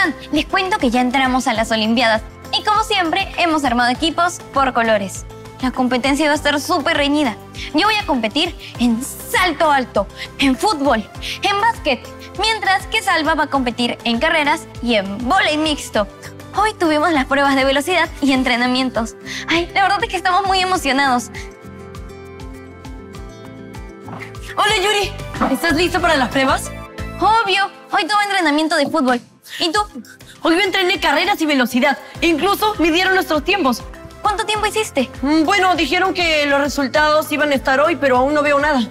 están? Les cuento que ya entramos a las Olimpiadas y como siempre hemos armado equipos por colores. La competencia va a estar súper reñida. Yo voy a competir en salto alto, en fútbol, en básquet, mientras que Salva va a competir en carreras y en vóley mixto. Hoy tuvimos las pruebas de velocidad y entrenamientos. Ay, la verdad es que estamos muy emocionados. Hola, Yuri. ¿Estás listo para las pruebas? Obvio, hoy tuve entrenamiento de fútbol. ¿Y tú? Hoy yo entrené carreras y velocidad. Incluso midieron nuestros tiempos. ¿Cuánto tiempo hiciste? Bueno, dijeron que los resultados iban a estar hoy, pero aún no veo nada.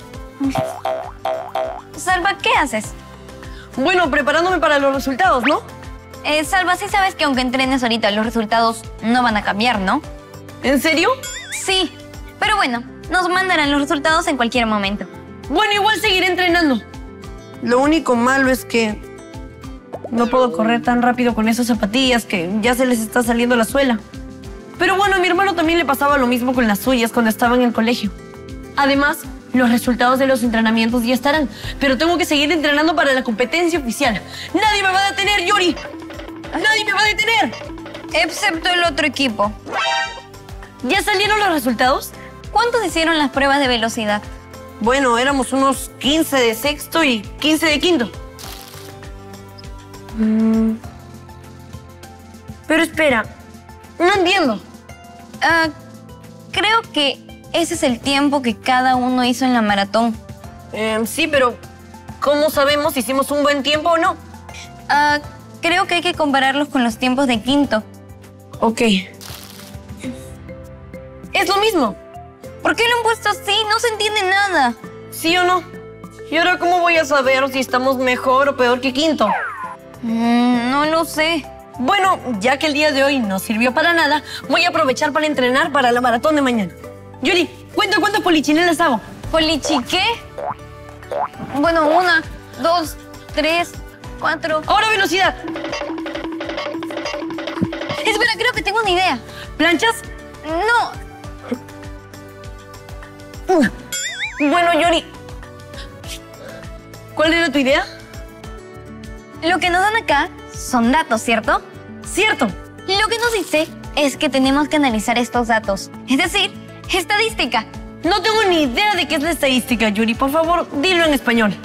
Salva, ¿qué haces? Bueno, preparándome para los resultados, ¿no? Salva, sí sabes que aunque entrenes ahorita, los resultados no van a cambiar, ¿no? ¿En serio? Sí, pero bueno, nos mandarán los resultados en cualquier momento. Bueno, igual seguiré entrenando. Lo único malo es que no puedo correr tan rápido con esas zapatillas que ya se les está saliendo la suela. Pero bueno, a mi hermano también le pasaba lo mismo con las suyas cuando estaba en el colegio. Además, los resultados de los entrenamientos ya estarán, pero tengo que seguir entrenando para la competencia oficial. ¡Nadie me va a detener, Yuri! ¡Nadie me va a detener! Excepto el otro equipo. ¿Ya salieron los resultados? ¿Cuántos hicieron las pruebas de velocidad? Bueno, éramos unos 15 de sexto y 15 de quinto. Pero espera, no entiendo. Creo que ese es el tiempo que cada uno hizo en la maratón. Sí, pero ¿cómo sabemos si hicimos un buen tiempo o no? Creo que hay que compararlos con los tiempos de quinto. Ok. Es lo mismo. ¿Por qué lo han puesto así? No se entiende nada. ¿Sí o no? ¿Y ahora cómo voy a saber si estamos mejor o peor que quinto? No lo sé. Bueno, ya que el día de hoy no sirvió para nada, voy a aprovechar para entrenar para la maratón de mañana. Yuri, cuenta cuántas polichinelas hago. ¿Polichi qué? Bueno, 1, 2, 3, 4... ¡Ahora velocidad! Espera, creo que tengo una idea. ¿Planchas? No. Bueno, Yuri, ¿cuál era tu idea? Lo que nos dan acá son datos, ¿cierto? Cierto. Lo que nos dice es que tenemos que analizar estos datos. Es decir, estadística. No tengo ni idea de qué es la estadística, Yuri. Por favor, dilo en español.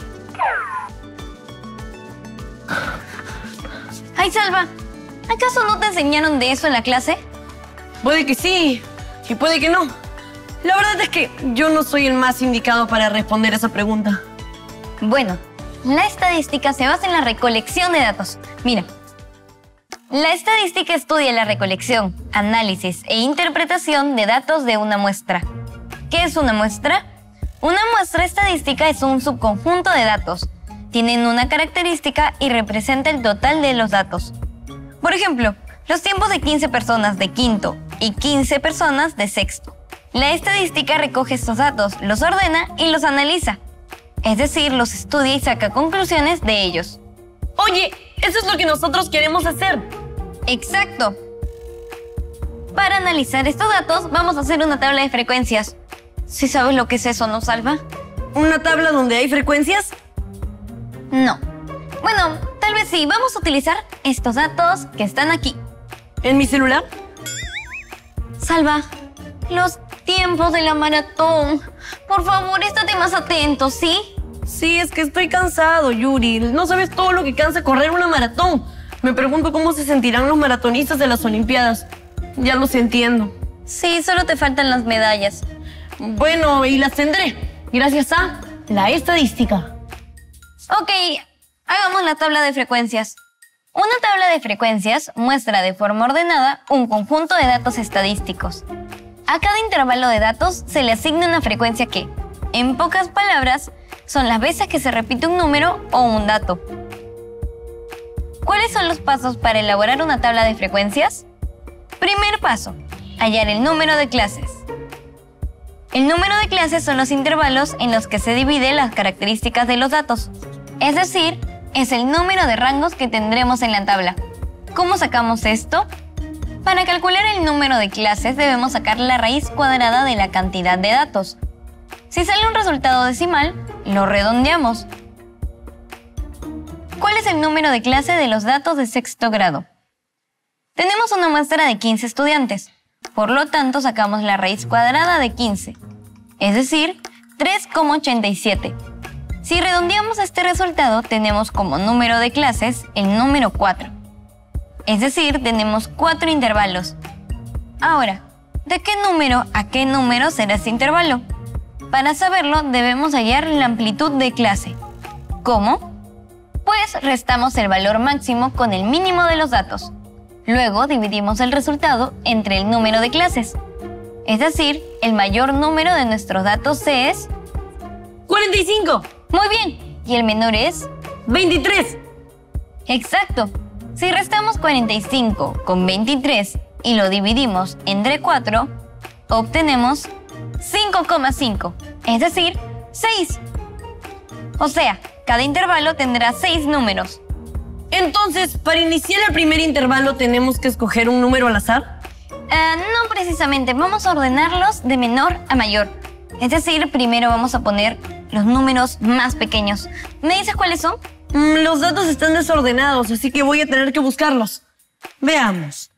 Ay, Salva, ¿acaso no te enseñaron de eso en la clase? Puede que sí y puede que no. La verdad es que yo no soy el más indicado para responder esa pregunta. Bueno, la estadística se basa en la recolección de datos. Mira, la estadística estudia la recolección, análisis e interpretación de datos de una muestra. ¿Qué es una muestra? Una muestra estadística es un subconjunto de datos. Tienen una característica y representa el total de los datos. Por ejemplo, los tiempos de 15 personas de quinto y 15 personas de sexto. La estadística recoge estos datos, los ordena y los analiza. Es decir, los estudia y saca conclusiones de ellos. Oye, eso es lo que nosotros queremos hacer. Exacto. Para analizar estos datos, vamos a hacer una tabla de frecuencias. ¿Sí sabes lo que es eso, no, Salva? ¿Una tabla donde hay frecuencias? No. Bueno, tal vez sí. Vamos a utilizar estos datos que están aquí. ¿En mi celular? Salva, los tiempos de la maratón. Por favor, estate más atento, ¿sí? Sí, es que estoy cansado, Yuri. No sabes todo lo que cansa correr una maratón. Me pregunto cómo se sentirán los maratonistas de las Olimpiadas. Ya los entiendo. Sí, solo te faltan las medallas. Bueno, y las tendré, gracias a la estadística. Ok, hagamos la tabla de frecuencias. Una tabla de frecuencias muestra de forma ordenada un conjunto de datos estadísticos. A cada intervalo de datos se le asigna una frecuencia que, en pocas palabras, son las veces que se repite un número o un dato. ¿Cuáles son los pasos para elaborar una tabla de frecuencias? Primer paso, hallar el número de clases. El número de clases son los intervalos en los que se dividen las características de los datos. Es decir, es el número de rangos que tendremos en la tabla. ¿Cómo sacamos esto? Para calcular el número de clases debemos sacar la raíz cuadrada de la cantidad de datos. Si sale un resultado decimal, lo redondeamos. ¿Cuál es el número de clase de los datos de sexto grado? Tenemos una muestra de 15 estudiantes. Por lo tanto, sacamos la raíz cuadrada de 15, es decir, 3,87. Si redondeamos este resultado, tenemos como número de clases el número 4. Es decir, tenemos 4 intervalos. Ahora, ¿de qué número a qué número será este intervalo? Para saberlo, debemos hallar la amplitud de clase. ¿Cómo? Pues restamos el valor máximo con el mínimo de los datos. Luego dividimos el resultado entre el número de clases. Es decir, el mayor número de nuestros datos es... 45. Muy bien. ¿Y el menor es? 23. Exacto. Si restamos 45 con 23 y lo dividimos entre 4, obtenemos 5,5, es decir, 6. O sea, cada intervalo tendrá 6 números. Entonces, para iniciar el primer intervalo, ¿tenemos que escoger un número al azar? No precisamente, vamos a ordenarlos de menor a mayor. Es decir, primero vamos a poner los números más pequeños. ¿Me dices cuáles son? Los datos están desordenados, así que voy a tener que buscarlos. Veamos.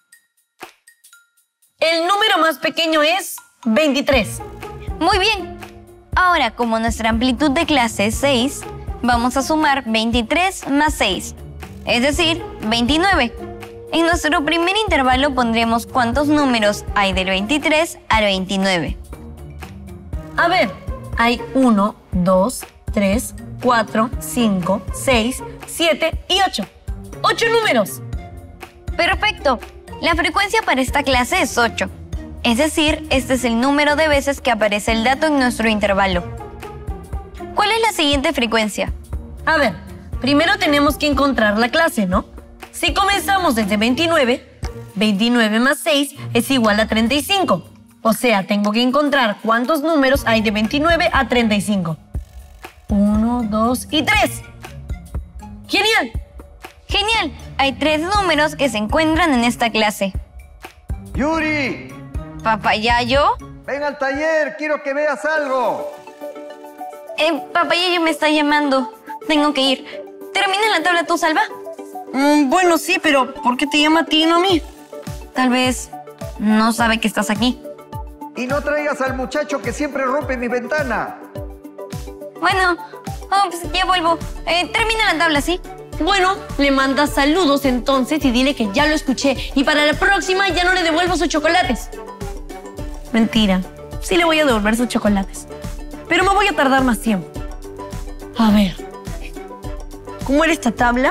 El número más pequeño es 23. Muy bien. Ahora, como nuestra amplitud de clase es 6, vamos a sumar 23 más 6, es decir, 29. En nuestro primer intervalo pondremos cuántos números hay del 23 al 29. A ver, hay 1, 2, 3, 4, 5, 6, 7 y 8. 8 números. Perfecto. La frecuencia para esta clase es 8. Es decir, este es el número de veces que aparece el dato en nuestro intervalo. ¿Cuál es la siguiente frecuencia? A ver, primero tenemos que encontrar la clase, ¿no? Si comenzamos desde 29, 29 más 6 es igual a 35. O sea, tengo que encontrar cuántos números hay de 29 a 35. 1, 2 y 3. ¡Genial! ¡Genial! Hay 3 números que se encuentran en esta clase. ¡Yuri! ¿Papayayo? ¡Ven al taller! ¡Quiero que veas algo! Papayayo me está llamando. Tengo que ir. ¿Termina la tabla tú, Salva? Bueno, sí, pero ¿por qué te llama a ti y no a mí? Tal vez no sabe que estás aquí. Y no traigas al muchacho que siempre rompe mi ventana. Bueno, pues ya vuelvo. Termina la tabla, ¿sí? Bueno, le mandas saludos entonces y dile que ya lo escuché. Y para la próxima ya no le devuelvo sus chocolates. Mentira. Sí le voy a devolver sus chocolates. Pero me voy a tardar más tiempo. A ver. ¿Cómo era esta tabla?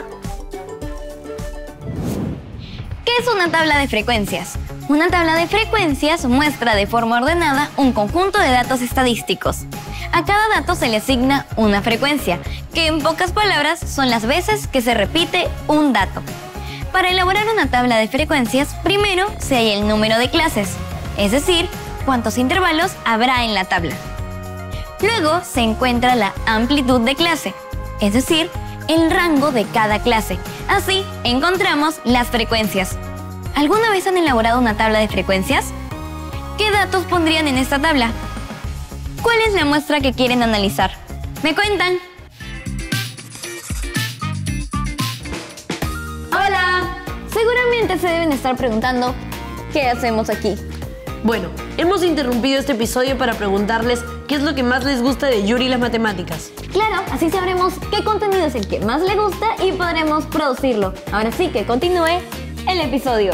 ¿Qué es una tabla de frecuencias? Una tabla de frecuencias muestra de forma ordenada un conjunto de datos estadísticos. A cada dato se le asigna una frecuencia, que en pocas palabras son las veces que se repite un dato. Para elaborar una tabla de frecuencias, primero se halla el número de clases, es decir, cuántos intervalos habrá en la tabla. Luego se encuentra la amplitud de clase, es decir, el rango de cada clase. Así encontramos las frecuencias. ¿Alguna vez han elaborado una tabla de frecuencias? ¿Qué datos pondrían en esta tabla? ¿Cuál es la muestra que quieren analizar? ¿Me cuentan? ¡Hola! Seguramente se deben estar preguntando, ¿qué hacemos aquí? Bueno, hemos interrumpido este episodio para preguntarles qué es lo que más les gusta de Yuri y las matemáticas. Claro, así sabremos qué contenido es el que más le gusta y podremos producirlo. Ahora sí que continúe el episodio.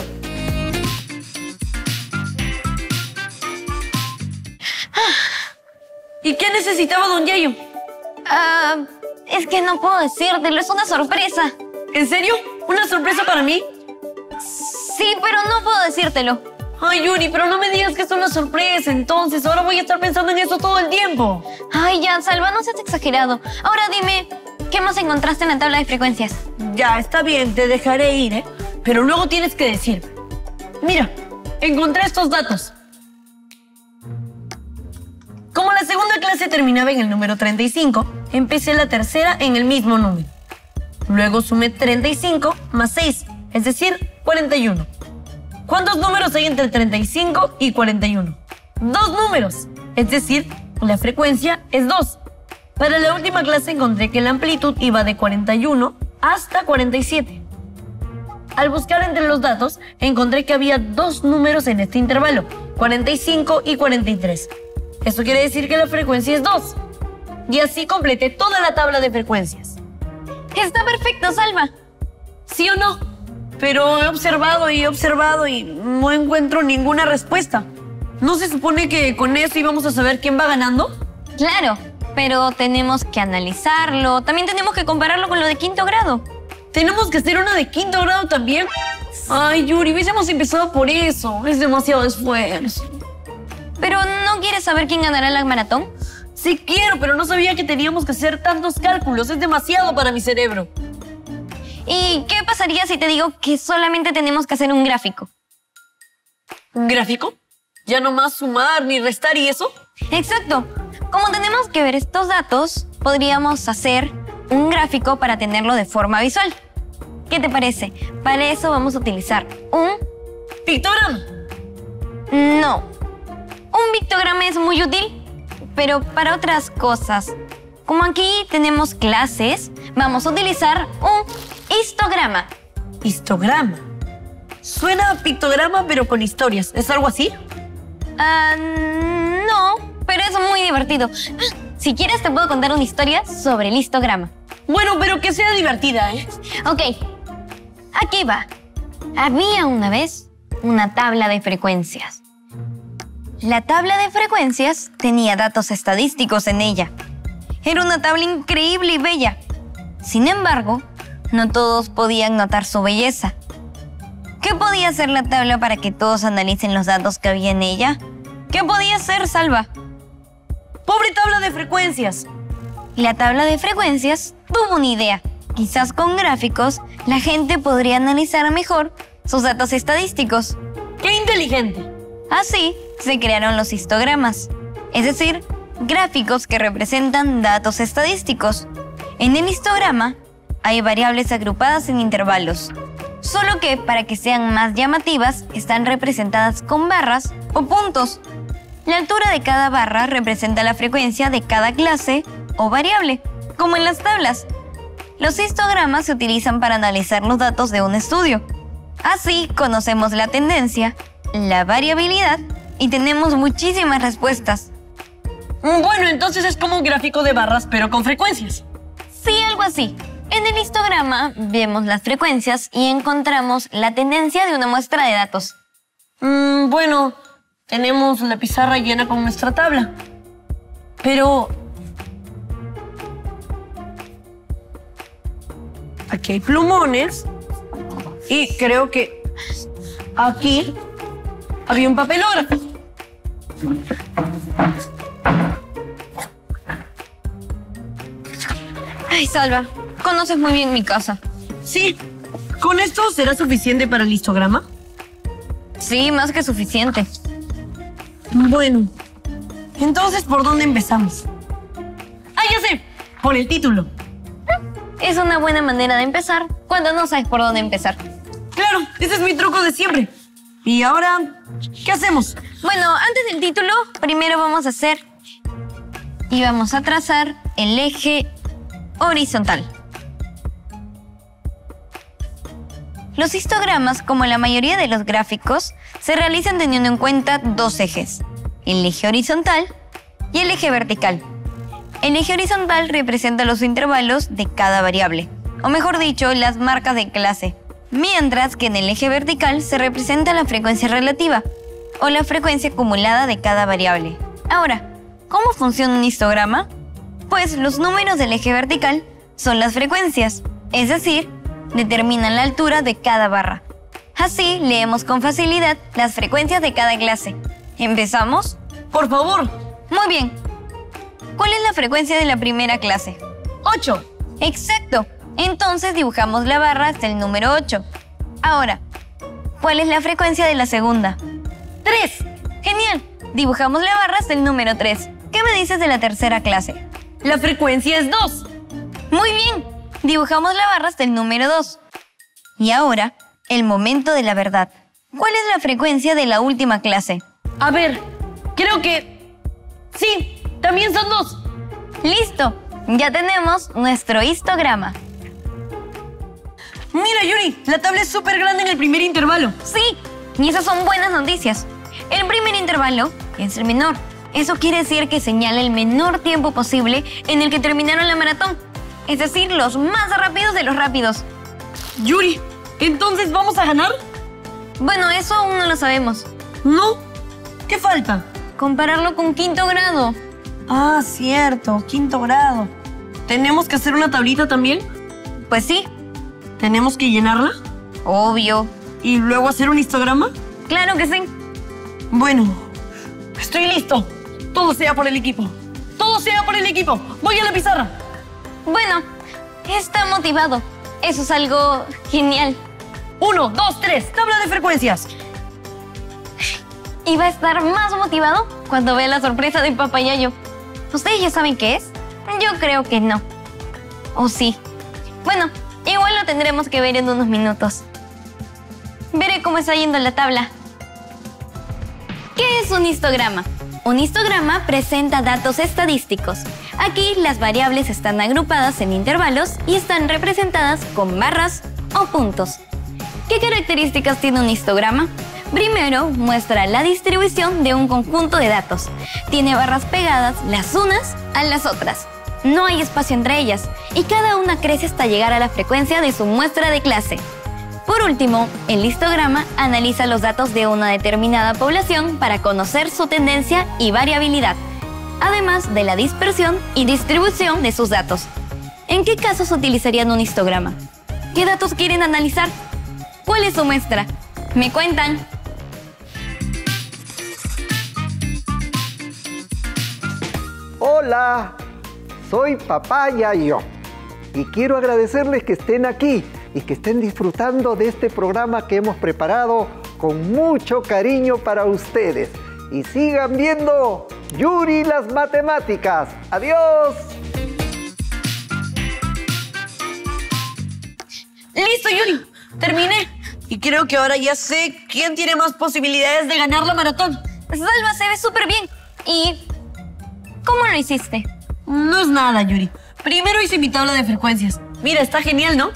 ¿Y qué necesitaba don Yayo? Es que no puedo decírtelo, es una sorpresa. ¿En serio? ¿Una sorpresa para mí? Sí, pero no puedo decírtelo. Ay, Yuri, pero no me digas que es una sorpresa, entonces ahora voy a estar pensando en eso todo el tiempo. Ay, ya, Salva, no seas exagerado. Ahora dime, ¿qué más encontraste en la tabla de frecuencias? Ya, está bien, te dejaré ir, ¿eh? Pero luego tienes que decir. Mira, encontré estos datos. Como la segunda clase terminaba en el número 35, empecé la tercera en el mismo número. Luego sumé 35 más 6, es decir, 41. ¿Cuántos números hay entre 35 y 41? 2 números, es decir, la frecuencia es 2. Para la última clase encontré que la amplitud iba de 41 hasta 47. Al buscar entre los datos, encontré que había dos números en este intervalo, 45 y 43. Esto quiere decir que la frecuencia es 2. Y así completé toda la tabla de frecuencias. Está perfecto, Salva. ¿Sí o no? Pero he observado y no encuentro ninguna respuesta. ¿No se supone que con eso íbamos a saber quién va ganando? Claro, pero tenemos que analizarlo. También tenemos que compararlo con lo de quinto grado. ¿Tenemos que hacer una de quinto grado también? Ay, Yuri, hubiésemos empezado por eso. Es demasiado esfuerzo. ¿Pero no quieres saber quién ganará la maratón? Sí quiero, pero no sabía que teníamos que hacer tantos cálculos. Es demasiado para mi cerebro. ¿Y qué pasaría si te digo que solamente tenemos que hacer un gráfico? ¿Un gráfico? ¿Ya no más sumar ni restar y eso? Exacto. Como tenemos que ver estos datos, podríamos hacer un gráfico para tenerlo de forma visual. ¿Qué te parece? Para eso vamos a utilizar un ¿pictograma? No. Un pictograma es muy útil, pero para otras cosas. Como aquí tenemos clases, vamos a utilizar un histograma. ¿Histograma? Suena a pictograma, pero con historias. ¿Es algo así? No, pero es muy divertido. Si quieres te puedo contar una historia sobre el histograma. Bueno, pero que sea divertida, ¿eh? Ok, aquí va. Había una vez una tabla de frecuencias. La tabla de frecuencias tenía datos estadísticos en ella. Era una tabla increíble y bella. Sin embargo, no todos podían notar su belleza. ¿Qué podía hacer la tabla para que todos analicen los datos que había en ella? ¿Qué podía hacer, Salva? ¡Pobre tabla de frecuencias! La tabla de frecuencias tuvo una idea. Quizás con gráficos, la gente podría analizar mejor sus datos estadísticos. ¡Qué inteligente! Así se crearon los histogramas, es decir, gráficos que representan datos estadísticos. En el histograma hay variables agrupadas en intervalos, solo que para que sean más llamativas están representadas con barras o puntos. La altura de cada barra representa la frecuencia de cada clase o variable, como en las tablas. Los histogramas se utilizan para analizar los datos de un estudio. Así conocemos la tendencia, la variabilidad y tenemos muchísimas respuestas. Bueno, entonces es como un gráfico de barras, pero con frecuencias. Sí, algo así. En el histograma vemos las frecuencias y encontramos la tendencia de una muestra de datos. Bueno, tenemos la pizarra llena con nuestra tabla. Pero aquí hay plumones y creo que aquí había un papelógrafo. Ay, Salva, conoces muy bien mi casa. Sí. ¿Con esto será suficiente para el histograma? Sí, más que suficiente. Bueno, entonces, ¿por dónde empezamos? ¡Ah, ya sé! Por el título. Es una buena manera de empezar cuando no sabes por dónde empezar. Claro, ese es mi truco de siempre. Y ahora, ¿qué hacemos? Bueno, antes del título, primero vamos a hacer y vamos a trazar el eje horizontal. Los histogramas, como la mayoría de los gráficos, se realizan teniendo en cuenta dos ejes, el eje horizontal y el eje vertical. El eje horizontal representa los intervalos de cada variable, o mejor dicho, las marcas de clase, mientras que en el eje vertical se representa la frecuencia relativa, o la frecuencia acumulada de cada variable. Ahora, ¿cómo funciona un histograma? Pues los números del eje vertical son las frecuencias, es decir, determinan la altura de cada barra. Así leemos con facilidad las frecuencias de cada clase. ¿Empezamos? Por favor. Muy bien. ¿Cuál es la frecuencia de la primera clase? 8. Exacto. Entonces dibujamos la barra hasta el número 8. Ahora, ¿cuál es la frecuencia de la segunda? 3. Genial. Dibujamos la barra hasta el número 3. ¿Qué me dices de la tercera clase? La frecuencia es 2. Muy bien. Dibujamos la barra hasta el número 2. Y ahora, el momento de la verdad. ¿Cuál es la frecuencia de la última clase? A ver, creo que... sí, también son 2. ¡Listo! Ya tenemos nuestro histograma. Mira, Yuri, la tabla es súper grande en el primer intervalo. Sí, y esas son buenas noticias. El primer intervalo es el menor. Eso quiere decir que señala el menor tiempo posible en el que terminaron la maratón. Es decir, los más rápidos de los rápidos. Yuri, ¿entonces vamos a ganar? Bueno, eso aún no lo sabemos. ¿No? ¿Qué falta? Compararlo con quinto grado. Ah, cierto, quinto grado. ¿Tenemos que hacer una tablita también? Pues sí, ¿Tenemos que llenarla? obvio. ¿Y luego hacer un histograma? Claro que sí. Bueno, estoy listo. Todo sea por el equipo. Todo sea por el equipo. Voy a la pizarra. Bueno, está motivado. Eso es algo genial. 1, 2, 3. Tabla de frecuencias. Y va a estar más motivado cuando vea la sorpresa de Papá Yayo. ¿Ustedes ya saben qué es? Yo creo que no. ¿O sí? Bueno, igual lo tendremos que ver en unos minutos. Veré cómo está yendo la tabla. ¿Qué es un histograma? Un histograma presenta datos estadísticos. Aquí las variables están agrupadas en intervalos y están representadas con barras o puntos. ¿Qué características tiene un histograma? Primero, muestra la distribución de un conjunto de datos. Tiene barras pegadas las unas a las otras. No hay espacio entre ellas y cada una crece hasta llegar a la frecuencia de su muestra de clase. Por último, el histograma analiza los datos de una determinada población para conocer su tendencia y variabilidad, además de la dispersión y distribución de sus datos. ¿En qué casos utilizarían un histograma? ¿Qué datos quieren analizar? ¿Cuál es su muestra? ¿Me cuentan? Hola, soy Papá Yayo y quiero agradecerles que estén aquí y que estén disfrutando de este programa que hemos preparado con mucho cariño para ustedes. Y sigan viendo Yuri las Matemáticas. ¡Adiós! ¡Listo, Yuri! ¡Terminé! Y creo que ahora ya sé quién tiene más posibilidades de ganar la maratón. Salva, se ve súper bien. ¿Y cómo lo hiciste? No es nada, Yuri. Primero hice mi tabla de frecuencias. Mira, está genial, ¿no?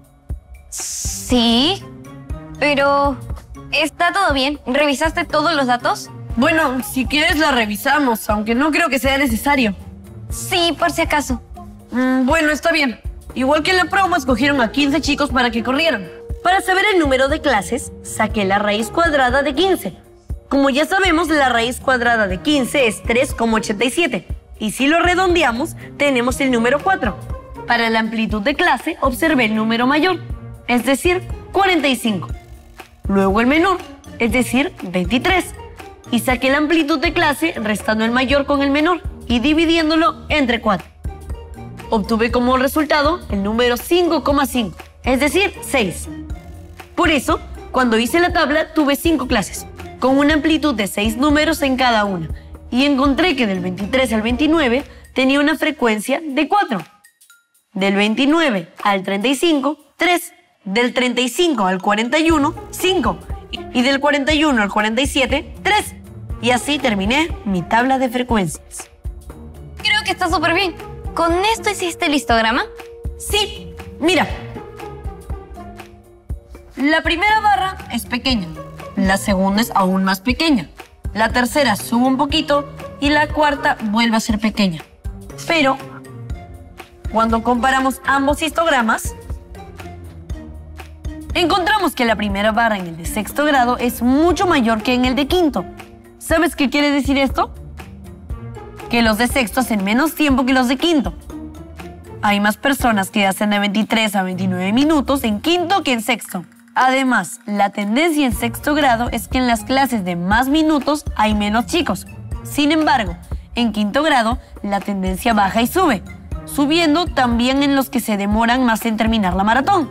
Sí, pero ¿está todo bien? ¿Revisaste todos los datos? Bueno, si quieres la revisamos, aunque no creo que sea necesario. Sí, por si acaso. Bueno, está bien. Igual que en la promo, escogieron a 15 chicos para que corrieran. Para saber el número de clases, saqué la raíz cuadrada de 15. Como ya sabemos, la raíz cuadrada de 15 es 3,87. Y si lo redondeamos, tenemos el número 4. Para la amplitud de clase, observé el número mayor, es decir, 45. Luego el menor, es decir, 23. Y saqué la amplitud de clase restando el mayor con el menor y dividiéndolo entre 4. Obtuve como resultado el número 5,5, es decir, 6. Por eso, cuando hice la tabla, tuve 5 clases, con una amplitud de 6 números en cada una. Y encontré que del 23 al 29 tenía una frecuencia de 4. Del 29 al 35, 3. Del 35 al 41, 5. Y del 41 al 47, 3. Y así terminé mi tabla de frecuencias. Creo que está súper bien. ¿Con esto hiciste el histograma? Sí, mira. La primera barra es pequeña. La segunda es aún más pequeña. La tercera sube un poquito y la cuarta vuelve a ser pequeña. Pero cuando comparamos ambos histogramas, encontramos que la primera barra en el de sexto grado es mucho mayor que en el de quinto. ¿Sabes qué quiere decir esto? Que los de sexto hacen menos tiempo que los de quinto. Hay más personas que hacen de 23 a 29 minutos en quinto que en sexto. Además, la tendencia en sexto grado es que en las clases de más minutos hay menos chicos. Sin embargo, en quinto grado, la tendencia baja y sube, subiendo también en los que se demoran más en terminar la maratón.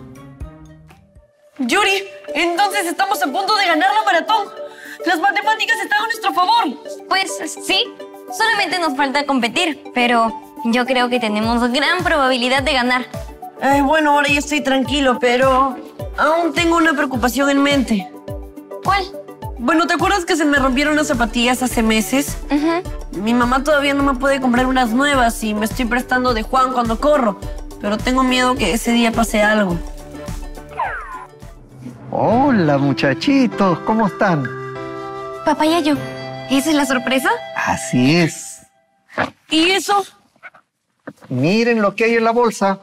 Yuri, entonces estamos a punto de ganar la maratón. Las matemáticas están a nuestro favor. Pues sí, solamente nos falta competir, pero yo creo que tenemos gran probabilidad de ganar. Bueno, ahora ya estoy tranquilo, pero aún tengo una preocupación en mente. ¿Cuál? Bueno, ¿te acuerdas que se me rompieron las zapatillas hace meses? Mi mamá todavía no me puede comprar unas nuevas y me estoy prestando de Juan cuando corro. Pero tengo miedo que ese día pase algo. Hola, muchachitos, ¿cómo están? Papá Yayo, ¿esa es la sorpresa? Así es. ¿Y eso? Miren lo que hay en la bolsa.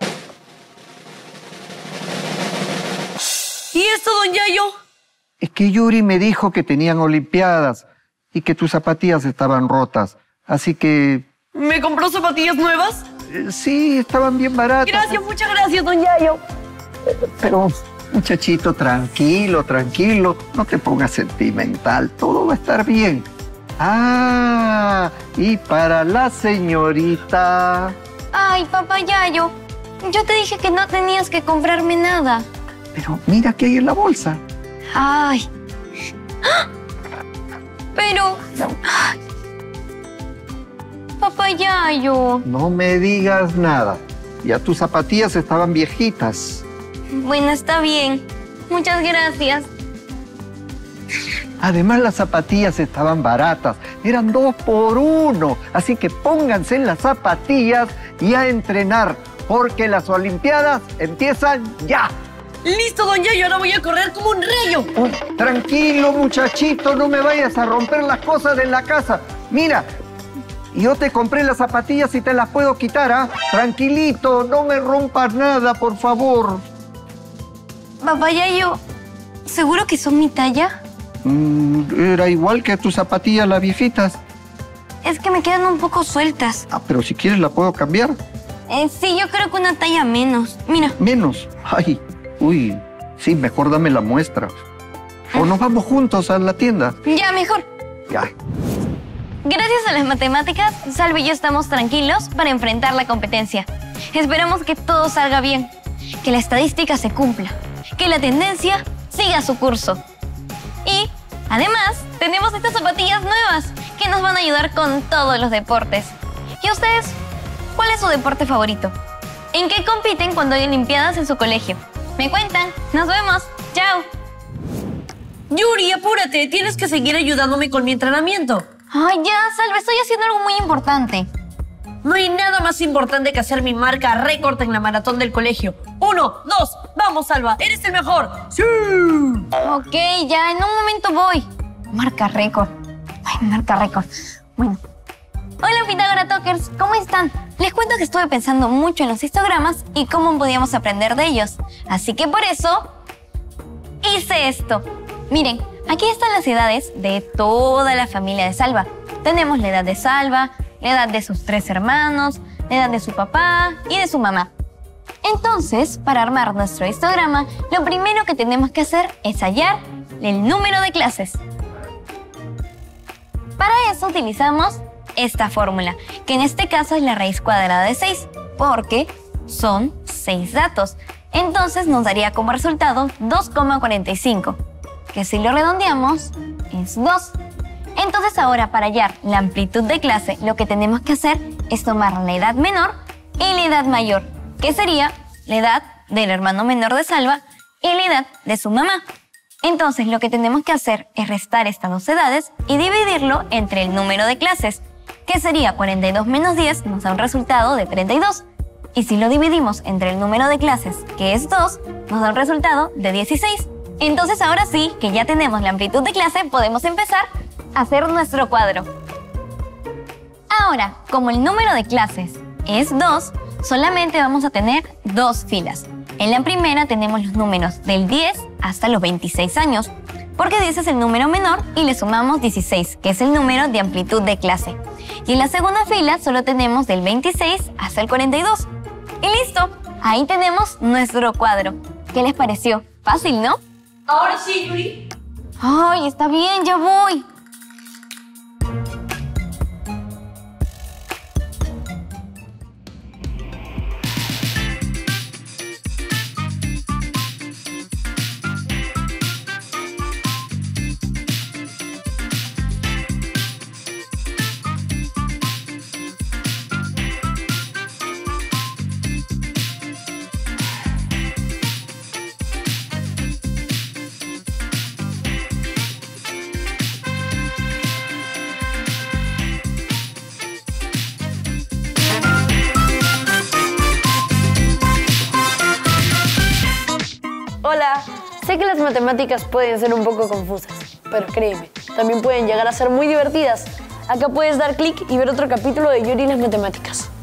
¿Y esto, don Yayo? Es que Yuri me dijo que tenían olimpiadas y que tus zapatillas estaban rotas. Así que... ¿Me compró zapatillas nuevas? Sí, estaban bien baratas. Gracias, muchas gracias, don Yayo. Pero, muchachito, tranquilo, tranquilo. No te pongas sentimental. Todo va a estar bien. Ah, y para la señorita... Ay, papá Yayo, yo te dije que no tenías que comprarme nada. Pero mira qué hay en la bolsa. Ay. ¡Ah! Pero... Ay. Papá Yayo. No me digas nada. Ya tus zapatillas estaban viejitas. Bueno, está bien. Muchas gracias. Además, las zapatillas estaban baratas. Eran 2 por 1. Así que pónganse en las zapatillas y a entrenar. Porque las olimpiadas empiezan ya. ¡Listo, don Yayo! Ahora voy a correr como un rayo. Oh, tranquilo, muchachito. No me vayas a romper las cosas de la casa. Mira, yo te compré las zapatillas y te las puedo quitar, ¿ah? Tranquilito, no me rompas nada, por favor. Papá Yayo, ¿seguro que son mi talla? Era igual que tus zapatillas, las viejitas. Es que me quedan un poco sueltas. Ah, pero si quieres la puedo cambiar. Sí, yo creo que una talla menos. Mira. ¿Menos? Ay, uy, sí, mejor dame la muestra. O nos vamos juntos a la tienda. Ya, mejor. Ya. Gracias a las matemáticas, Salva y yo estamos tranquilos para enfrentar la competencia. Esperamos que todo salga bien, que la estadística se cumpla, que la tendencia siga su curso. Y, además, tenemos estas zapatillas nuevas que nos van a ayudar con todos los deportes. ¿Y ustedes? ¿Cuál es su deporte favorito? ¿En qué compiten cuando hay olimpiadas en su colegio? Me cuentan. Nos vemos. Chao. Yuri, apúrate. Tienes que seguir ayudándome con mi entrenamiento. Ay, ya, Salva. Estoy haciendo algo muy importante. No hay nada más importante que hacer mi marca récord en la maratón del colegio. 1, 2, vamos, Salva. ¡Eres el mejor! ¡Sí! Ok, ya, en un momento voy. Marca récord. Ay, marca récord. Bueno. Hola, Pitágora Talkers. ¿Cómo están? Les cuento que estuve pensando mucho en los histogramas y cómo podíamos aprender de ellos. Así que por eso hice esto. Miren, aquí están las edades de toda la familia de Salva. Tenemos la edad de Salva, la edad de sus 3 hermanos, la edad de su papá y de su mamá. Entonces, para armar nuestro histograma, lo primero que tenemos que hacer es hallar el número de clases. Para eso utilizamos esta fórmula, que en este caso es la raíz cuadrada de 6, porque son 6 datos. Entonces nos daría como resultado 2,45, que si lo redondeamos es 2. Entonces ahora para hallar la amplitud de clase, lo que tenemos que hacer es tomar la edad menor y la edad mayor, que sería la edad del hermano menor de Salva y la edad de su mamá. Entonces lo que tenemos que hacer es restar estas 2 edades y dividirlo entre el número de clases, que sería 42 menos 10, nos da un resultado de 32. Y si lo dividimos entre el número de clases, que es 2, nos da un resultado de 16. Entonces ahora sí, que ya tenemos la amplitud de clase, podemos empezar a hacer nuestro cuadro. Ahora, como el número de clases es 2, solamente vamos a tener 2 filas. En la primera tenemos los números del 10 hasta los 26 años, porque 10 es el número menor y le sumamos 16, que es el número de amplitud de clase. Y en la segunda fila solo tenemos del 26 hasta el 42. ¡Y listo! Ahí tenemos nuestro cuadro. ¿Qué les pareció? Fácil, ¿no? Ahora sí, Yuri. ¡Ay, está bien! ¡Ya voy! Sé que las matemáticas pueden ser un poco confusas, pero créeme, también pueden llegar a ser muy divertidas. Acá puedes dar clic y ver otro capítulo de Yuri y las matemáticas.